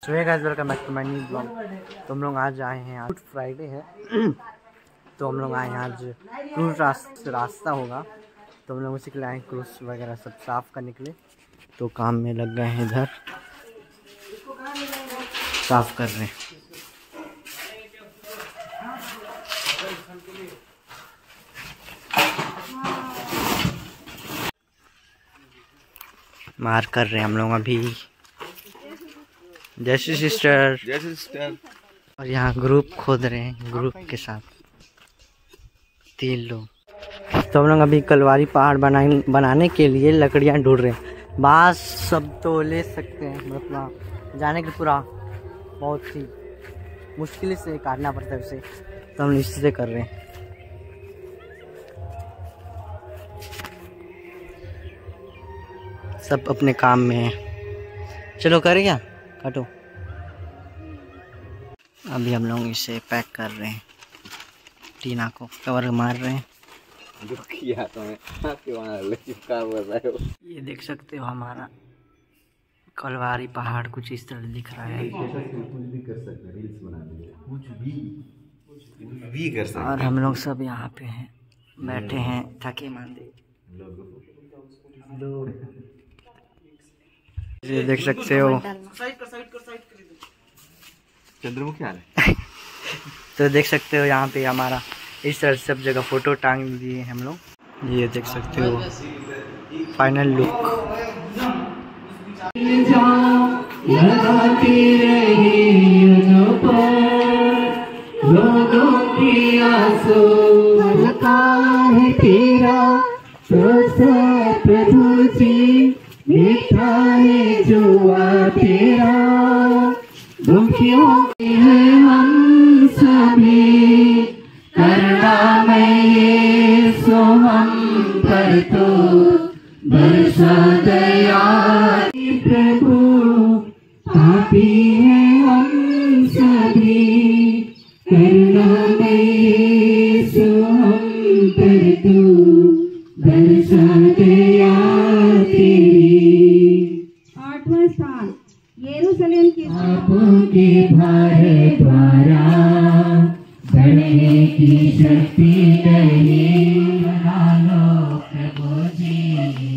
So hey guys, welcome back to my new blog. तो हम लोग आज आए हैं, आज गुड फ्राइडे है तो हम लोग आए हैं, आज क्रूज रास्ता होगा तो हम लोग उसी के लिए आए, क्रूज वगैरह सब साफ़ करने के लिए। तो काम में लग गए हैं, इधर साफ़ कर रहे हैं। मार कर रहे हैं हम लोग अभी। जैसे सिस्टर और यहाँ ग्रुप खोद रहे हैं, ग्रुप के साथ 3 लोग। तो हम लोग अभी कलवारी पहाड़ बनाने के लिए लकड़ियाँ ढूंढ रहे हैं। बांस सब तो ले सकते हैं, मतलब जाने के पूरा बहुत ही मुश्किल से काटना पड़ता है उसे, तो हम इससे कर रहे हैं। सब अपने काम में है। चलो करें क्या, काटो। अभी हम लोग इसे पैक कर रहे हैं, टीना को कवर मार रहे हैं। ये देख सकते हो हमारा कलवारी पहाड़ कुछ इस तरह दिख रहा है। और हम लोग सब यहाँ पे हैं, बैठे हैं थके मांदे। ये देख सकते हो चंद्रमुखी आ रहा है। तो देख सकते हो यहाँ पे हमारा इस तरह सब जगह फोटो टांग दिए हम लोग। ये देख सकते हो फाइनल लुक। प्रभु जी मीठा है जुआ तेरा, दुखियों हैं हम सभी, करुणामय यीशु हम पर तो बरसा दया। प्रभु पापी हैं हम सभी, करुणामय यीशु हम पर तो बरसा दया तेरी। 8वां स्थान यरूशलेम के पापों के भार द्वारा बढ़ने की शक्ति नहीं, बना लो प्रभु जी।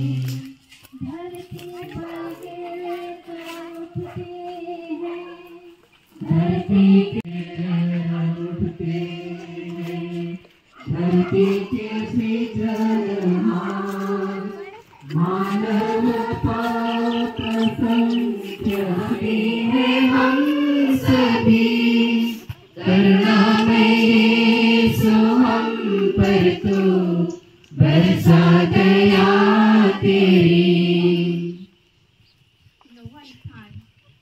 धरती पर उठते हैं, धरती उठते हैं, धरती के सृजनहार, मानव पाप संख्या है हम सभी, करुणामय यीशु हम पर तो बरसा दया तेरी। 9वां स्थान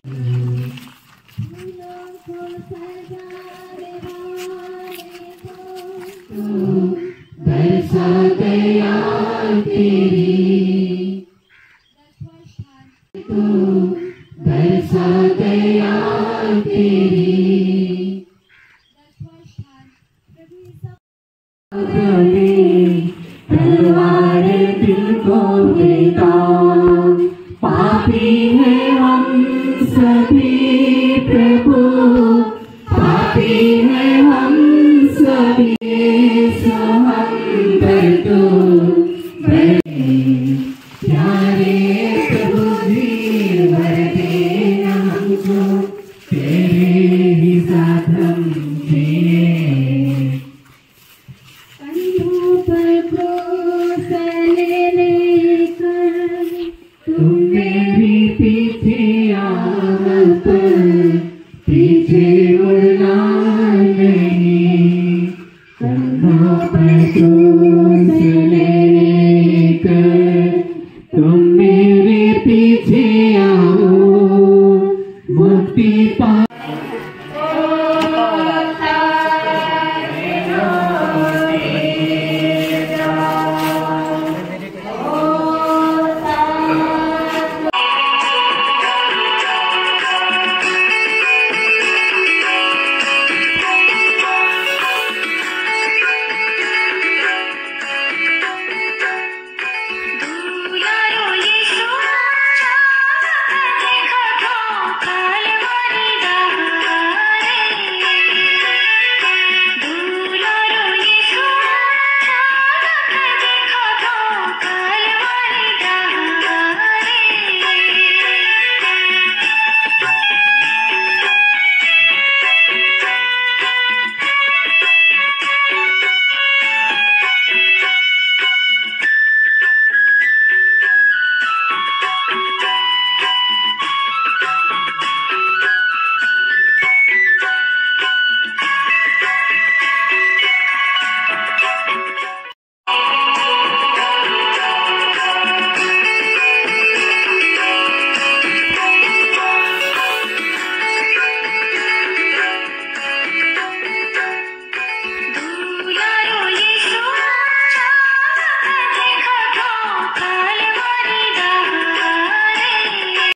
बरसा दया तेरी, तू बरसा दया तेरी। तलवार दिल को देता, पापी है हम सभी प्रभु, पापी है हम सभी, हम पर तो प्यारे प्रभु जी वर देना हमको, तेरे ही साथ हम जिए। कंधों पर क्रूस लेकर तुम मेरी पीछे आवत, पीछे मुड़ना नहीं, कंधों पर क्रूस लेकर तुम मेरे पीछे आओ, मुक्ति पा